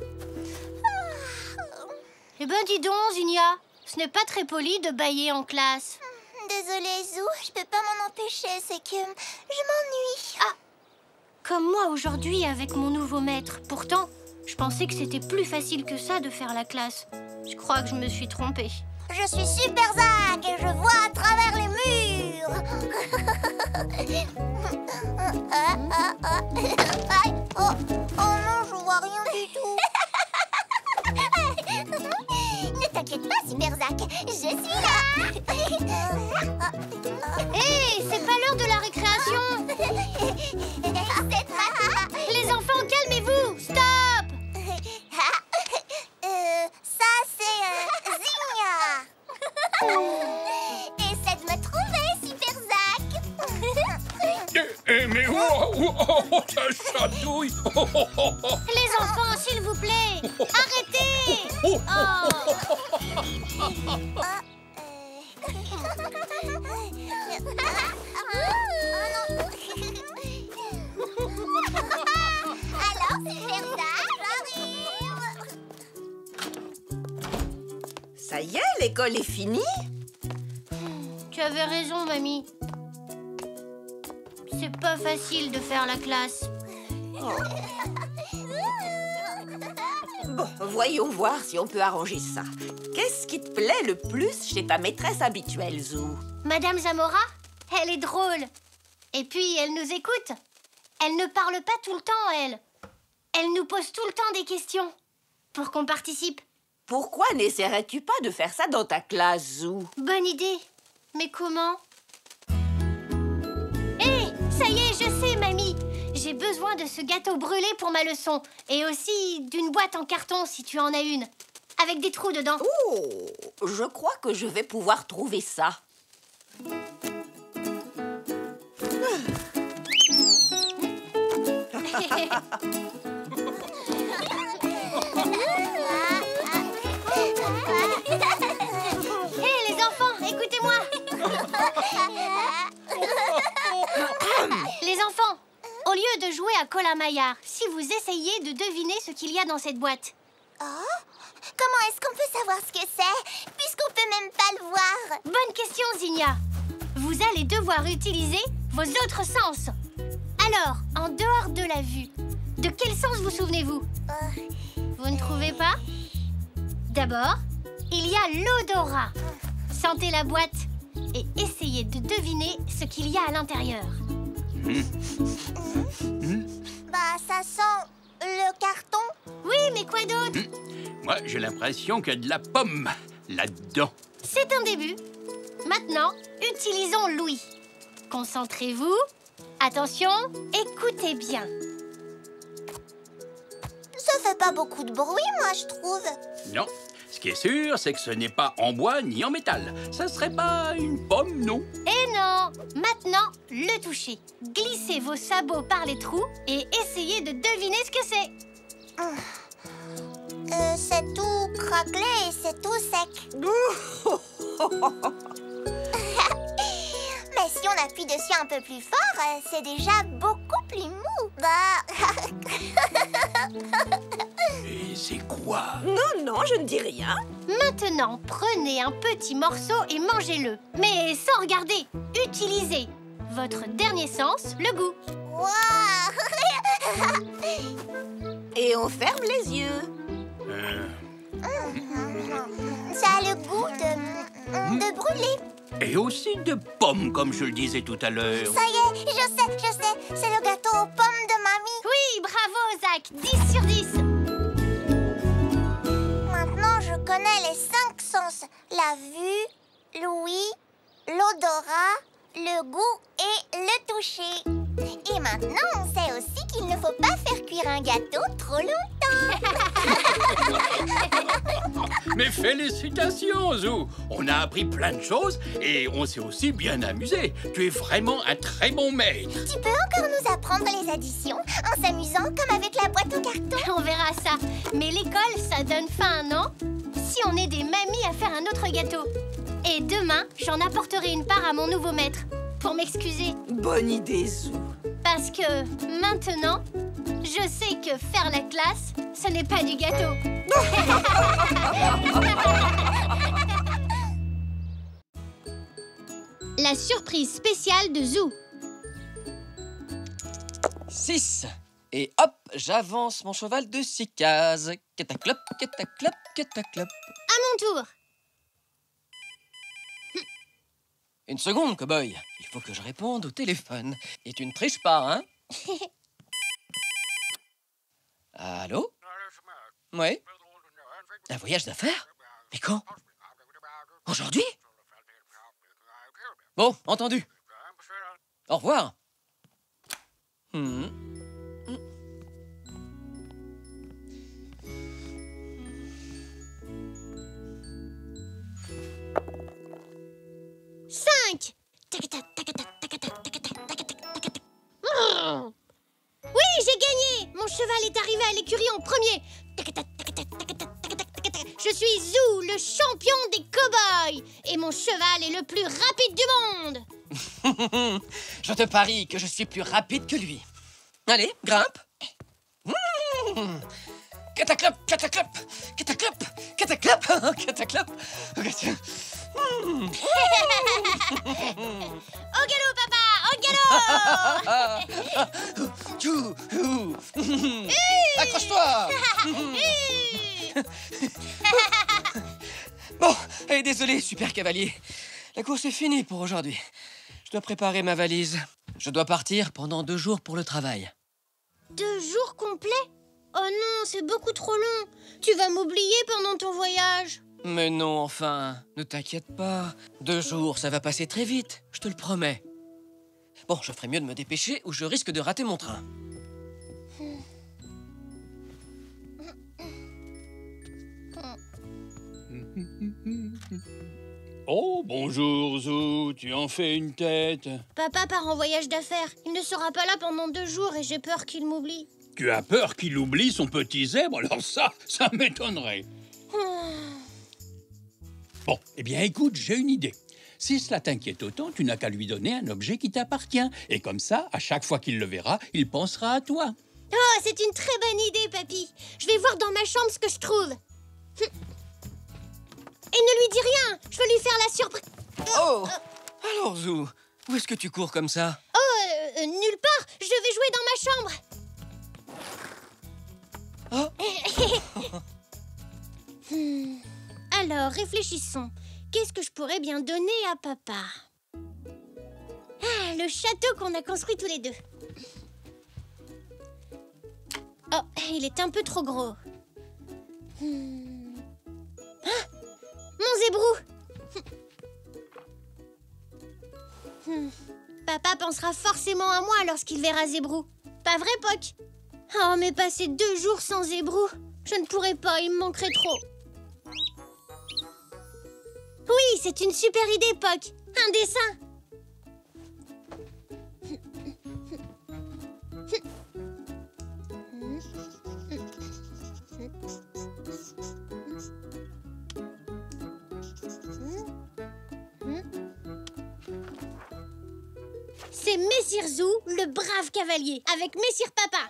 Eh ben, dis donc, Zinia. Ce n'est pas très poli de bâiller en classe.
Désolée, Zou, je peux pas m'en empêcher, c'est que je m'ennuie.
Comme moi aujourd'hui avec mon nouveau maître. Pourtant, je pensais que c'était plus facile que ça de faire la classe. Je crois que je me suis trompée.
Je suis Super Zach et je vois à travers les murs. Oh non, je vois rien du tout. Ne t'inquiète pas, Super Zach, je suis là.
Hé, c'est pas l'heure de la récréation. Les enfants, calmez-vous. Stop.
Ça, c'est Zigna. Essaie de me trouver, Super Zach.
Mais ça chatouille.
Les enfants, s'il vous plaît. Arrêtez. Oh.
Alors, Super Zach, j'arrive.
Ça y est, l'école est finie.
Tu avais raison, mamie. C'est pas facile de faire la classe.
Bon, voyons voir si on peut arranger ça. Qu'est-ce qui te plaît le plus chez ta maîtresse habituelle, Zou?
Madame Zamora, elle est drôle. Et puis, elle nous écoute. Elle ne parle pas tout le temps, elle. Elle nous pose tout le temps des questions pour qu'on participe.
Pourquoi n'essaierais-tu pas de faire ça dans ta classe, Zou?
Bonne idée. Mais comment? Hé, ça y est, je sais, mamie. J'ai besoin de ce gâteau brûlé pour ma leçon. Et aussi d'une boîte en carton, si tu en as une. Avec des trous dedans.
Oh, je crois que je vais pouvoir trouver ça.
Hé, les enfants, écoutez-moi. Les enfants, au lieu de jouer à Colin-Maillard, si vous essayez de deviner ce qu'il y a dans cette boîte.
Oh, comment est-ce qu'on peut savoir ce que c'est, puisqu'on peut même pas le voir?
Bonne question, Zigna. Vous allez devoir utiliser vos autres sens. Alors, en dehors de la vue, de quel sens vous souvenez-vous? Vous ne trouvez pas? D'abord, il y a l'odorat. Sentez la boîte et essayez de deviner ce qu'il y a à l'intérieur.
Bah, ça sent le carton.
Oui, mais quoi d'autre?
Moi, j'ai l'impression qu'il y a de la pomme là-dedans.
C'est un début. Maintenant, utilisons l'ouïe. Concentrez-vous. Attention, écoutez bien.
Ça fait pas beaucoup de bruit, moi, je trouve.
Non, ce qui est sûr, c'est que ce n'est pas en bois ni en métal. Ça serait pas une pomme, non?
Et non! Maintenant, le toucher. Glissez vos sabots par les trous et essayez de deviner ce que c'est.
C'est tout craquelé et c'est tout sec. Mais si on appuie dessus un peu plus fort, c'est déjà beaucoup plus mou. Bah...
Et c'est quoi?
Non, je ne dis rien.
Maintenant, prenez un petit morceau et mangez-le. Mais sans regarder. Utilisez votre dernier sens, le goût.
Waouh!
Et on ferme les yeux.
Ça a le goût de brûler.
Et aussi de pommes, comme je le disais tout à l'heure.
Ça y est, je sais. C'est le gâteau aux pommes de mamie.
Oui, bravo, Zach. 10 sur 10.
Maintenant, je connais les 5 sens. La vue, l'ouïe, l'odorat, le goût et le toucher. Et maintenant, on sait aussi qu'il ne faut pas faire cuire un gâteau trop longtemps.
Mais félicitations, Zou. On a appris plein de choses et on s'est aussi bien amusé. Tu es vraiment un très bon maître.
Tu peux encore nous apprendre les additions en s'amusant comme avec la boîte en carton.
On verra ça. Mais l'école, ça donne fin, non? Si on est des mamies à faire un autre gâteau. Et demain, j'en apporterai une part à mon nouveau maître. Pour m'excuser.
Bonne idée, Zou.
Parce que maintenant, je sais que faire la classe, ce n'est pas du gâteau. La surprise spéciale de Zou.
6. Et hop, j'avance mon cheval de 6 cases. Cataclop, cataclop, cataclop.
À mon tour.
Une seconde, cow-boy. Il faut que je réponde au téléphone. Et tu ne triches pas, hein? Allô? Oui? Un voyage d'affaires? Mais quand? Aujourd'hui? Bon, entendu. Au revoir.
5. Oui, j'ai gagné. Mon cheval est arrivé à l'écurie en premier. Je suis Zou, le champion des cow-boys. Et mon cheval est le plus rapide du monde.
Je te parie que je suis plus rapide que lui. Allez, grimpe. Cataclop, cataclop, cataclop, cataclop, cataclop.
Au galop, papa, au galop.
Accroche-toi. Bon, désolé, super cavalier. La course est finie pour aujourd'hui. Je dois préparer ma valise. Je dois partir pendant 2 jours pour le travail.
2 jours complets? Oh non, c'est beaucoup trop long. Tu vas m'oublier pendant ton voyage.
Mais non, enfin, ne t'inquiète pas. 2 jours, ça va passer très vite, je te le promets. Bon, je ferais mieux de me dépêcher ou je risque de rater mon train.
Oh, bonjour, Zou. Tu en fais une tête.
Papa part en voyage d'affaires. Il ne sera pas là pendant 2 jours et j'ai peur qu'il m'oublie.
Tu as peur qu'il oublie son petit zèbre? Alors ça m'étonnerait. Bon, eh bien, écoute, j'ai une idée. Si cela t'inquiète autant, tu n'as qu'à lui donner un objet qui t'appartient. Et comme ça, à chaque fois qu'il le verra, il pensera à toi.
Oh, c'est une très bonne idée, papy. Je vais voir dans ma chambre ce que je trouve. Et ne lui dis rien. Je veux lui faire la surprise.
Oh! Alors, Zou, où est-ce que tu cours comme ça?
Oh, nulle part. Je vais jouer dans ma chambre. Alors, réfléchissons. Qu'est-ce que je pourrais bien donner à papa? Ah, le château qu'on a construit tous les deux. Oh, il est un peu trop gros. Ah, mon zébrou. Papa pensera forcément à moi lorsqu'il verra Zébrou. Pas vrai, Poc? Oh, mais passer 2 jours sans Zébrou, je ne pourrais pas, il me manquerait trop. Oui, c'est une super idée, Poc. Un dessin. C'est Messire Zou, le brave cavalier, avec Messire Papa.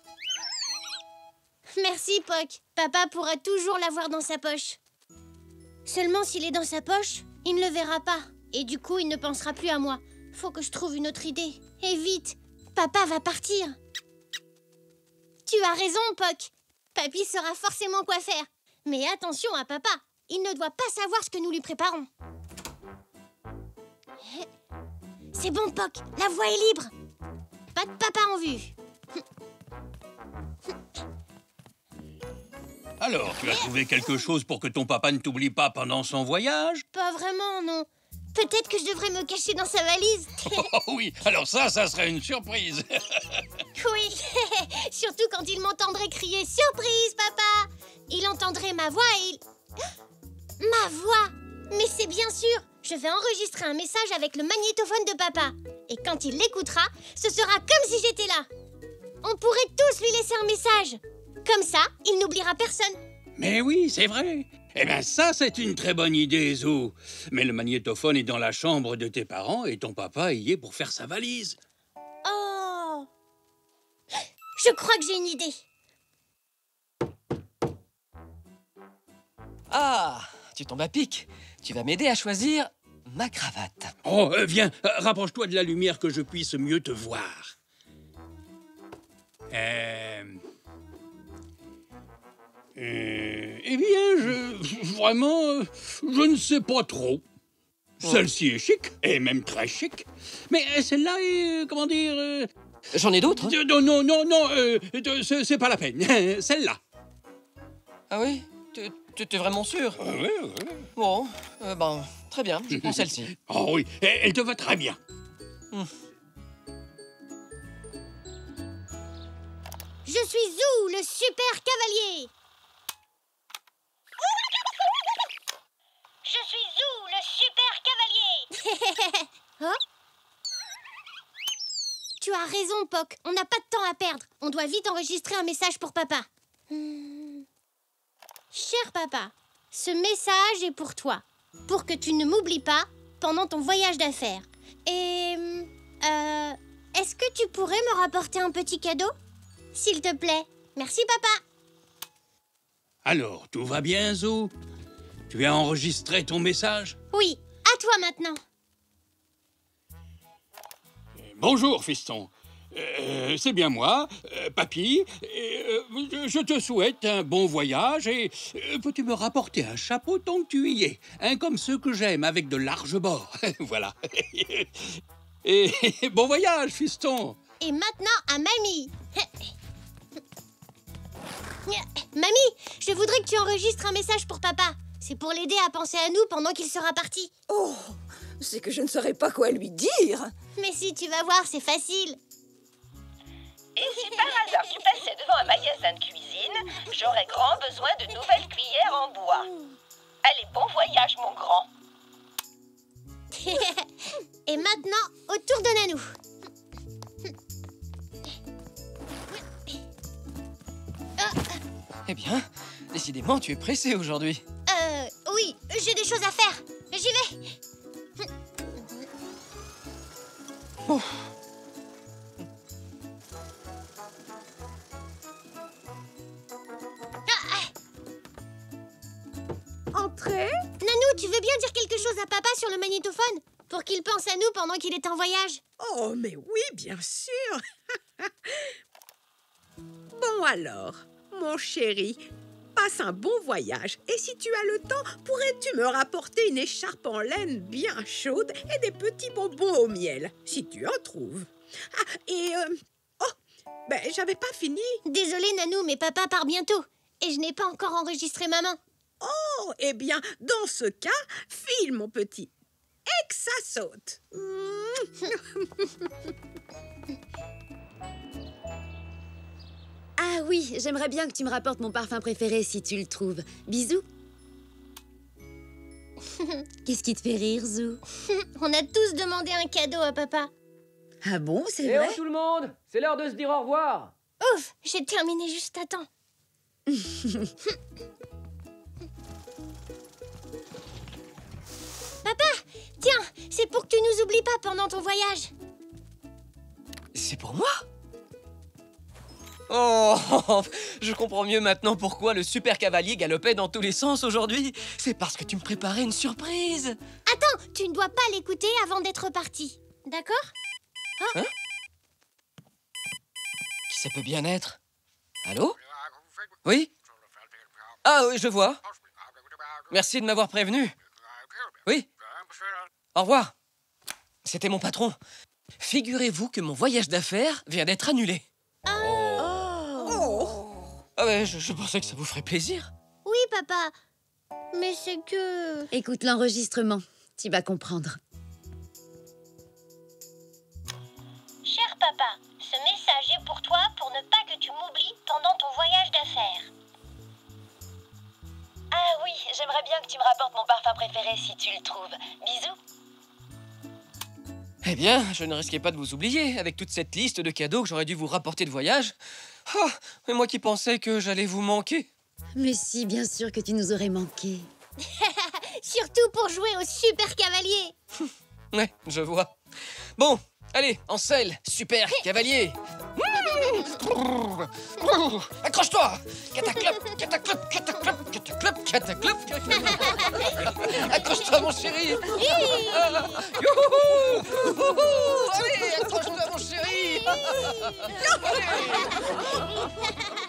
Merci, Poc. Papa pourra toujours l'avoir dans sa poche. Seulement s'il est dans sa poche, il ne le verra pas. Et du coup, il ne pensera plus à moi. Faut que je trouve une autre idée. Et vite, papa va partir. Tu as raison, Poc. Papy saura forcément quoi faire. Mais attention à papa. Il ne doit pas savoir ce que nous lui préparons. C'est bon, Poc. La voie est libre. Pas de papa en vue.
Alors, tu as trouvé quelque chose pour que ton papa ne t'oublie pas pendant son voyage?
Pas vraiment, non. Peut-être que je devrais me cacher dans sa valise.
Oh oui, alors ça serait une surprise.
Oui, surtout quand il m'entendrait crier « Surprise, papa !» Il entendrait ma voix et il... Ma voix! Mais c'est bien sûr. Je vais enregistrer un message avec le magnétophone de papa. Et quand il l'écoutera, ce sera comme si j'étais là. On pourrait tous lui laisser un message. Comme ça, il n'oubliera personne.
Mais oui, c'est vrai. Eh bien ça, c'est une très bonne idée, Zou. Mais le magnétophone est dans la chambre de tes parents et ton papa y est pour faire sa valise.
Oh! Je crois que j'ai une idée.
Ah, tu tombes à pic. Tu vas m'aider à choisir ma cravate.
Oh, viens, rapproche-toi de la lumière que je puisse mieux te voir. Eh bien, vraiment, je ne sais pas trop. Celle-ci est chic, et même très chic. Mais celle-là est, comment dire...
J'en ai d'autres, hein?
Non, c'est pas la peine. Celle-là.
Ah oui? T'es vraiment sûr?
Oui.
Bon, très bien, je prends celle-ci.
Oh oui, elle te va très bien.
Je suis Zou, le super cavalier. Je suis Zou, le super cavalier. Oh? Tu as raison, Poc. On n'a pas de temps à perdre. On doit vite enregistrer un message pour papa. Cher papa, ce message est pour toi. Pour que tu ne m'oublies pas pendant ton voyage d'affaires. Et... est-ce que tu pourrais me rapporter un petit cadeau? S'il te plaît. Merci, papa.
Alors, tout va bien, Zou? Tu as enregistré ton message?
Oui, à toi maintenant.
Bonjour, fiston. C'est bien moi, papy. Je te souhaite un bon voyage et peux-tu me rapporter un chapeau tant que tu y es, comme ceux que j'aime, avec de larges bords. Voilà. Et bon voyage, fiston.
Et maintenant à Mamie. Mamie, je voudrais que tu enregistres un message pour papa. C'est pour l'aider à penser à nous pendant qu'il sera parti.
Oh, c'est que je ne saurais pas quoi lui dire.
Mais si, tu vas voir, c'est facile.
Et si par hasard tu passais devant un magasin de cuisine, j'aurais grand besoin de nouvelles cuillères en bois. Allez, bon voyage, mon grand.
Et maintenant, au tour de Nanou.
Eh bien, décidément, tu es pressé aujourd'hui.
Oui, j'ai des choses à faire. J'y vais.
Oh.
Entrez.
Nanou, tu veux bien dire quelque chose à papa sur le magnétophone? Pour qu'il pense à nous pendant qu'il est en voyage.
Oh, mais oui, bien sûr. Bon alors, mon chéri, passe un bon voyage. Et si tu as le temps, pourrais-tu me rapporter une écharpe en laine bien chaude et des petits bonbons au miel, si tu en trouves. Ah, et... j'avais pas fini.
Désolée, Nanou, mais papa part bientôt. Et je n'ai pas encore enregistré maman.
Oh, eh bien, dans ce cas, file, mon petit. Et que ça saute.
Ah oui, j'aimerais bien que tu me rapportes mon parfum préféré si tu le trouves. Bisous. Qu'est-ce qui te fait rire, Zou?
On a tous demandé un cadeau à papa.
Ah bon, c'est
Eh
vrai?
oh tout le monde, c'est l'heure de se dire au revoir.
Ouf, j'ai terminé juste à temps. Papa, tiens, c'est pour que tu nous oublies pas pendant ton voyage.
C'est pour moi? Oh, je comprends mieux maintenant pourquoi le super cavalier galopait dans tous les sens aujourd'hui. C'est parce que tu me préparais une surprise.
Attends, tu ne dois pas l'écouter avant d'être parti. D'accord?
Hein? Qui ça peut bien être? Allô? Oui? Ah oui, je vois. Merci de m'avoir prévenu. Oui? Au revoir. C'était mon patron. Figurez-vous que mon voyage d'affaires vient d'être annulé. Ah ouais, je pensais que ça vous ferait plaisir.
Oui, papa. Mais c'est que...
Écoute l'enregistrement, tu vas comprendre.
Cher papa, ce message est pour toi pour ne pas que tu m'oublies pendant ton voyage d'affaires.
Ah oui, j'aimerais bien que tu me rapportes mon parfum préféré si tu le trouves. Bisous.
Eh bien, je ne risquais pas de vous oublier avec toute cette liste de cadeaux que j'aurais dû vous rapporter de voyage. Ah, mais moi qui pensais que j'allais vous manquer.
Mais si, bien sûr que tu nous aurais manqué.
Surtout pour jouer au super cavalier.
Ouais, je vois. Bon, allez, en selle, super cavalier. Accroche-toi. Cataclop, cataclop, cataclop, cataclop, cataclop. Accroche-toi, mon chéri. Youhou. Allez, accroche-toi, mon chéri.
Youpi!